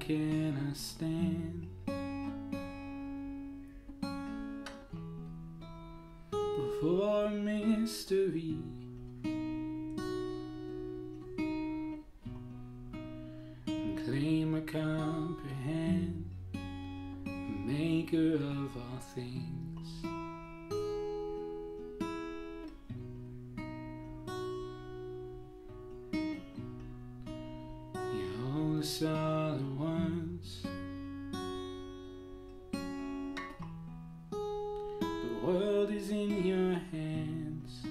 can I stand before a mystery? And claim I comprehend the maker of all things. Us all at once. The world is in your hands.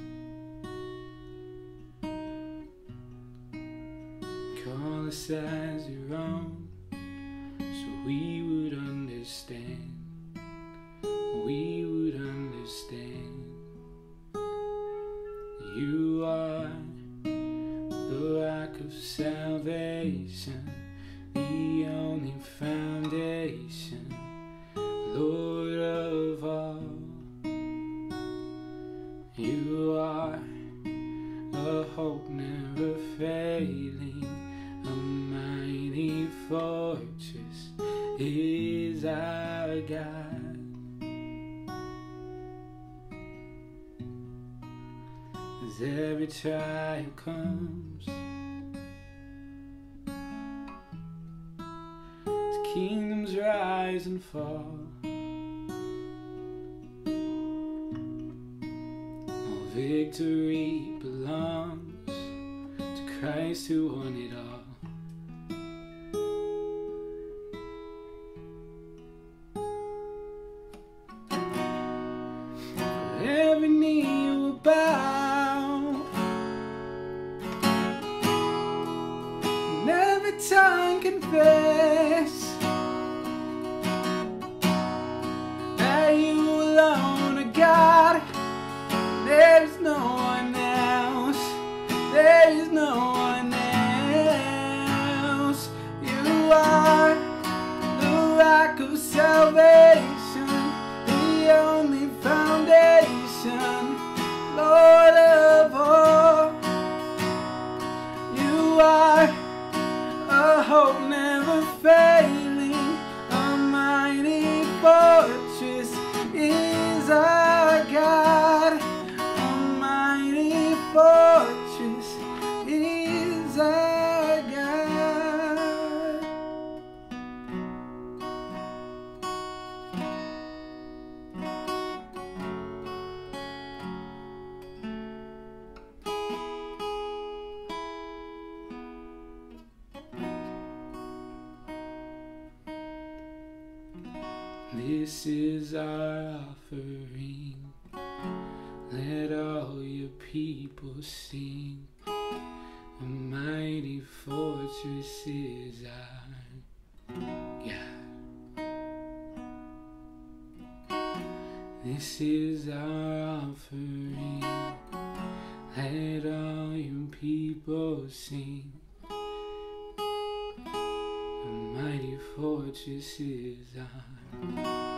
Call us as your own, so we would understand. We would understand. You are the rock of salvation, the only foundation, Lord of all. You are a hope never failing, a mighty fortress is our God. As every trial comes, kingdoms rise and fall, all victory belongs to Christ who won it all. For every knee will bow, and every tongue confess God, there is no one else, there is no one else. You are the rock of salvation, the only foundation, Lord of all. You are a hope never failing, a mighty fortress is our God, almighty fortress is our God. This is our offering, let all your people sing. A mighty fortress is our God. This is our offering, let all your people sing. A mighty fortress is our God.